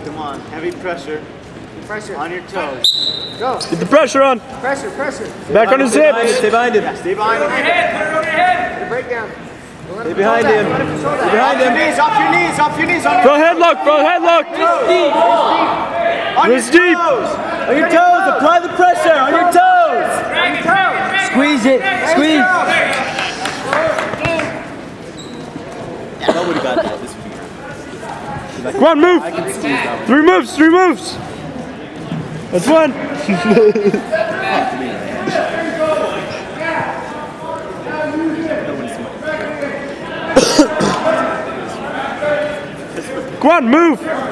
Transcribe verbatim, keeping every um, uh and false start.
Come on, heavy pressure. Pressure. On your toes. Go. Get the pressure on. Pressure, pressure. Back on his hips. Stay behind him. Stay behind him. Put it over your head. Put it over your head. Get a breakdown. Stay behind him. Stay behind him. Knees, off your knees, off your knees. On your Throw headlock, throw headlock. deep. On your Wrist deep. toes. On your toes. Apply the pressure. On your toes. Squeeze it. Squeeze. That would have got that. This would be Come on, move. Three moves, three moves. That's one. Come on, move.